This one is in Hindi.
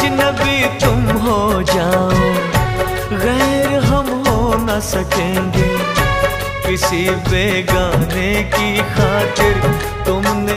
अजनबी तुम हो जाओ, गैर हम हो न सकेंगे, किसी बेगाने की खातिर तुमने